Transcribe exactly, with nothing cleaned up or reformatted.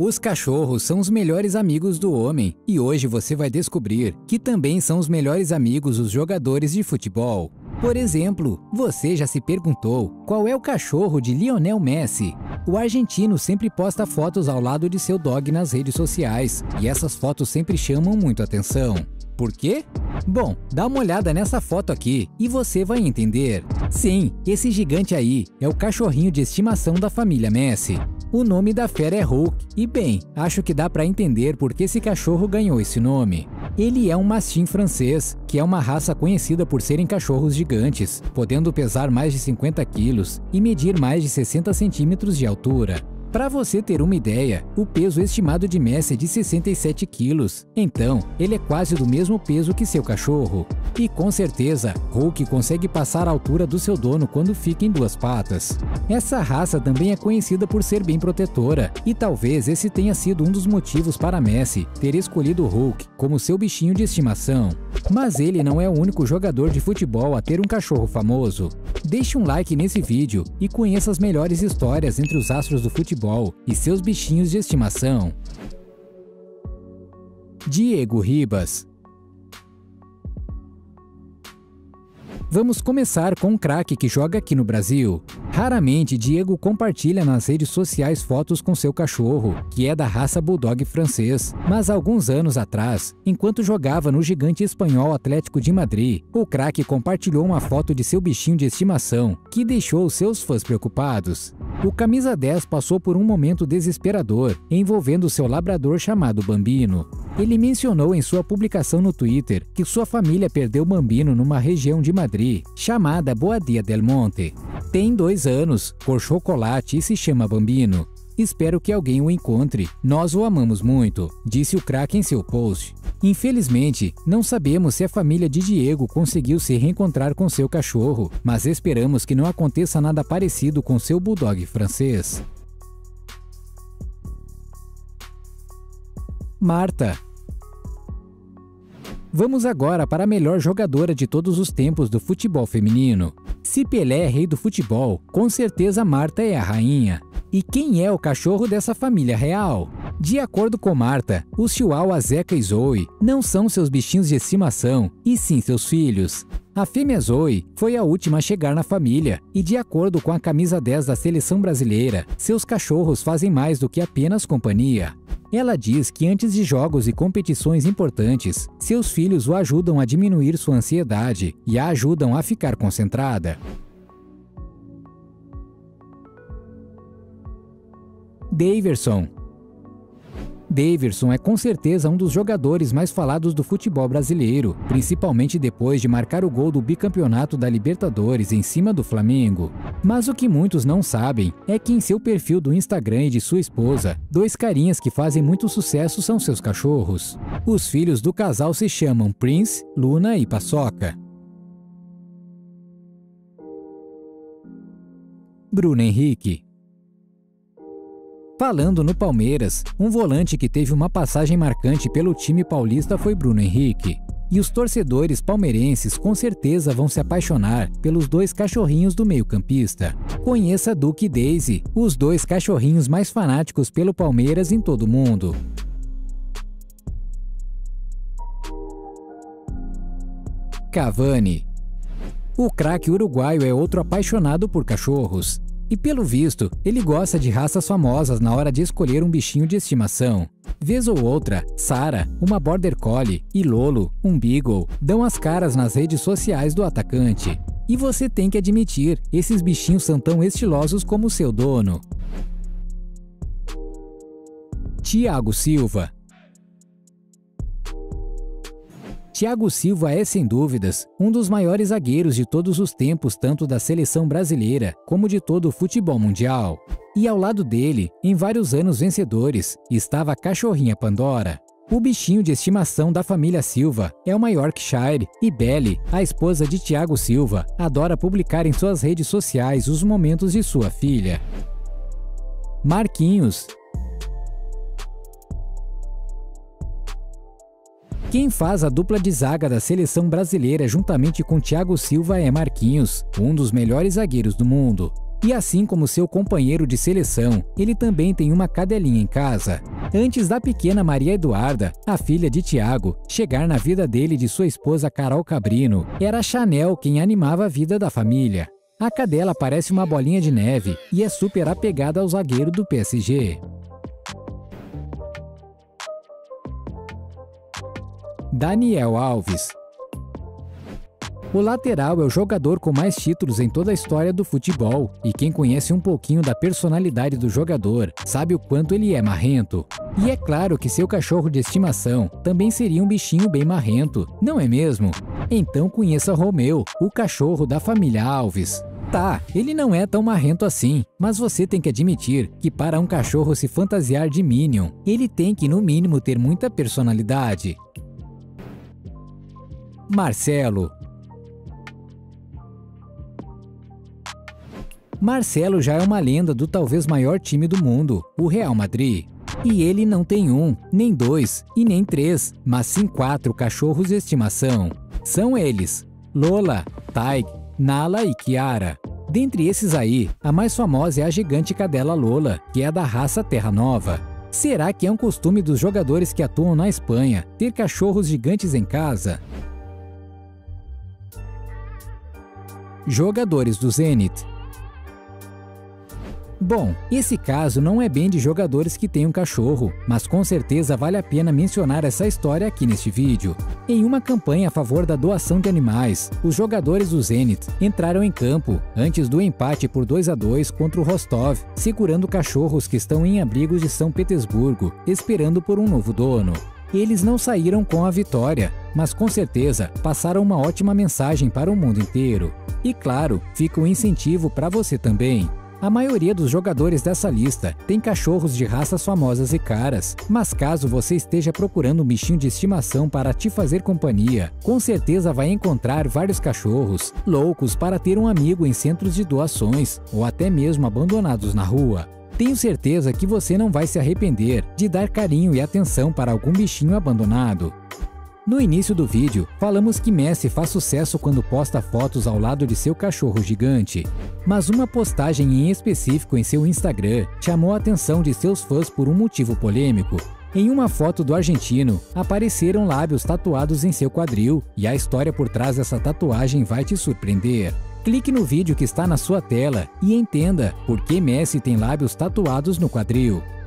Os cachorros são os melhores amigos do homem e hoje você vai descobrir que também são os melhores amigos os jogadores de futebol. Por exemplo, você já se perguntou qual é o cachorro de Lionel Messi? O argentino sempre posta fotos ao lado de seu dog nas redes sociais e essas fotos sempre chamam muito atenção. Por quê? Bom, dá uma olhada nessa foto aqui e você vai entender. Sim, esse gigante aí é o cachorrinho de estimação da família Messi. O nome da fera é Hulk e bem, acho que dá para entender por que esse cachorro ganhou esse nome. Ele é um mastim francês, que é uma raça conhecida por serem cachorros gigantes, podendo pesar mais de cinquenta quilos e medir mais de sessenta centímetros de altura. Para você ter uma ideia, o peso estimado de Messi é de sessenta e sete quilos, então ele é quase do mesmo peso que seu cachorro. E com certeza, Hulk consegue passar a altura do seu dono quando fica em duas patas. Essa raça também é conhecida por ser bem protetora, e talvez esse tenha sido um dos motivos para Messi ter escolhido Hulk como seu bichinho de estimação. Mas ele não é o único jogador de futebol a ter um cachorro famoso. Deixe um like nesse vídeo e conheça as melhores histórias entre os astros do futebol e seus bichinhos de estimação. Diego Ribas. Vamos começar com um craque que joga aqui no Brasil. Raramente, Diego compartilha nas redes sociais fotos com seu cachorro, que é da raça Bulldog francês. Mas há alguns anos atrás, enquanto jogava no gigante espanhol Atlético de Madrid, o craque compartilhou uma foto de seu bichinho de estimação, que deixou seus fãs preocupados. O camisa dez passou por um momento desesperador, envolvendo seu labrador chamado Bambino. Ele mencionou em sua publicação no Twitter que sua família perdeu Bambino numa região de Madrid, chamada Boadilla del Monte. Tem dois anos, cor chocolate e se chama Bambino. Espero que alguém o encontre, nós o amamos muito, disse o craque em seu post. Infelizmente, não sabemos se a família de Diego conseguiu se reencontrar com seu cachorro, mas esperamos que não aconteça nada parecido com seu bulldog francês. Marta. Vamos agora para a melhor jogadora de todos os tempos do futebol feminino. Se Pelé é rei do futebol, com certeza Marta é a rainha. E quem é o cachorro dessa família real? De acordo com Marta, os Chihuahua Zeca e Zoe não são seus bichinhos de estimação, e sim seus filhos. A fêmea Zoe foi a última a chegar na família, e de acordo com a camisa dez da seleção brasileira, seus cachorros fazem mais do que apenas companhia. Ela diz que antes de jogos e competições importantes, seus filhos o ajudam a diminuir sua ansiedade e a ajudam a ficar concentrada. Daverson. Daverson é com certeza um dos jogadores mais falados do futebol brasileiro, principalmente depois de marcar o gol do bicampeonato da Libertadores em cima do Flamengo. Mas o que muitos não sabem é que em seu perfil do Instagram e de sua esposa, dois carinhas que fazem muito sucesso são seus cachorros. Os filhos do casal se chamam Prince, Luna e Paçoca. Bruno Henrique. Falando no Palmeiras, um volante que teve uma passagem marcante pelo time paulista foi Bruno Henrique. E os torcedores palmeirenses com certeza vão se apaixonar pelos dois cachorrinhos do meio-campista. Conheça Duque e Daisy, os dois cachorrinhos mais fanáticos pelo Palmeiras em todo o mundo. Cavani. O craque uruguaio é outro apaixonado por cachorros. E pelo visto, ele gosta de raças famosas na hora de escolher um bichinho de estimação. Vez ou outra, Sara, uma Border Collie, e Lolo, um Beagle, dão as caras nas redes sociais do atacante. E você tem que admitir, esses bichinhos são tão estilosos como seu dono. Thiago Silva. Thiago Silva é, sem dúvidas, um dos maiores zagueiros de todos os tempos, tanto da seleção brasileira como de todo o futebol mundial. E ao lado dele, em vários anos vencedores, estava a cachorrinha Pandora. O bichinho de estimação da família Silva é uma Yorkshire e Belly, a esposa de Thiago Silva, adora publicar em suas redes sociais os momentos de sua filha. Marquinhos. Quem faz a dupla de zaga da seleção brasileira juntamente com Thiago Silva é Marquinhos, um dos melhores zagueiros do mundo. E assim como seu companheiro de seleção, ele também tem uma cadelinha em casa. Antes da pequena Maria Eduarda, a filha de Tiago, chegar na vida dele e de sua esposa Carol Cabrino, era a Chanel quem animava a vida da família. A cadela parece uma bolinha de neve e é super apegada ao zagueiro do P S G. Daniel Alves. O lateral é o jogador com mais títulos em toda a história do futebol, e quem conhece um pouquinho da personalidade do jogador sabe o quanto ele é marrento. E é claro que seu cachorro de estimação também seria um bichinho bem marrento, não é mesmo? Então conheça Romeu, o cachorro da família Alves. Tá, ele não é tão marrento assim, mas você tem que admitir que para um cachorro se fantasiar de Minion, ele tem que no mínimo ter muita personalidade. Marcelo. Marcelo já é uma lenda do talvez maior time do mundo, o Real Madrid. E ele não tem um, nem dois e nem três, mas sim quatro cachorros de estimação. São eles: Lola, Taig, Nala e Kiara. Dentre esses aí, a mais famosa é a gigante cadela Lola, que é da raça Terra Nova. Será que é um costume dos jogadores que atuam na Espanha ter cachorros gigantes em casa? Jogadores do Zenit. Bom, esse caso não é bem de jogadores que têm um cachorro, mas com certeza vale a pena mencionar essa história aqui neste vídeo. Em uma campanha a favor da doação de animais, os jogadores do Zenit entraram em campo antes do empate por dois a dois contra o Rostov, segurando cachorros que estão em abrigos de São Petersburgo, esperando por um novo dono. Eles não saíram com a vitória, mas com certeza passaram uma ótima mensagem para o mundo inteiro. E claro, fica um incentivo para você também. A maioria dos jogadores dessa lista tem cachorros de raças famosas e caras, mas caso você esteja procurando um bichinho de estimação para te fazer companhia, com certeza vai encontrar vários cachorros loucos para ter um amigo em centros de doações ou até mesmo abandonados na rua. Tenho certeza que você não vai se arrepender de dar carinho e atenção para algum bichinho abandonado. No início do vídeo, falamos que Messi faz sucesso quando posta fotos ao lado de seu cachorro gigante. Mas uma postagem em específico em seu Instagram chamou a atenção de seus fãs por um motivo polêmico. Em uma foto do argentino, apareceram lábios tatuados em seu quadril, e a história por trás dessa tatuagem vai te surpreender. Clique no vídeo que está na sua tela e entenda por que Messi tem lábios tatuados no quadril.